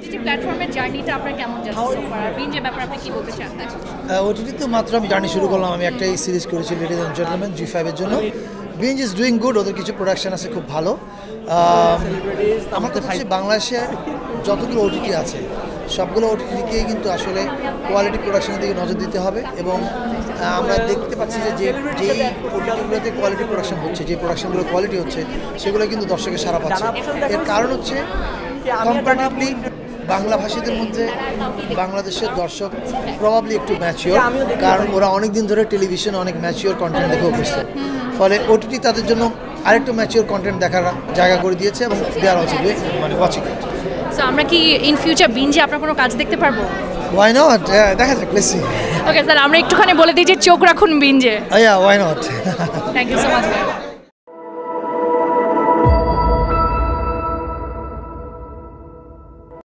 OTT প্ল্যাটফর্মের জার্নিটা আপনার কেমন যাচ্ছে সো ফার? বিঞ্জের ব্যাপারে আপনি কি বলতে চান? ওটিটি তো মাত্র আমি জার্নি শুরু করলাম। আমি একটাই সিরিজ করেছি লেডিজ অ্যান্ড জেন্টলম্যান G5 এর জন্য। বিঞ্জ ইজ ডুইং গুড, ওদের কিছু প্রোডাকশন আছে খুব ভালো। আমার কথা হচ্ছে বাংলাদেশে যতগুলো ওটিটি আছে সবগুলো ওটিটিকেই কিন্তু আসলে কোয়ালিটি প্রোডাকশনের দিকে নজর দিতে হবে এবং আমরা দেখতে পাচ্ছি যে যেই ওটিটিগুলোতে কোয়ালিটি প্রোডাকশন হচ্ছে, যে প্রোডাকশনগুলো কোয়ালিটি হচ্ছে সেগুলো কিন্তু দর্শকের সাড়া পাচ্ছে। এর কারণ হচ্ছে কম্পারেটিভলি বাংলা ভাষীদের মধ্যে বাংলাদেশের দর্শক প্রবাবলি একটু ম্যাচিওর, কারণ ওরা অনেক দিন ধরে টেলিভিশনে অনেক ম্যাচিওর কন্টেন্ট দেখে অভ্যস্ত। ফলে ওটিটি তাদের জন্য আরেকটু ম্যাচিওর কন্টেন্ট দেখার জায়গা করে দিয়েছে এবং দেয়ার অলসো মানে ওয়াচিং ইট। সো আমরা কি ইন ফিউচার বিঞ্জে আপনার কোনো কাজ দেখতে পারবো? ওয়াই নট, দেখা যাক, লেটস সি। ওকে স্যার, আমরা একটুখানি বলে দিই যে চোখ রাখুন বিঞ্জে। Yeah, why not? Thank you so much.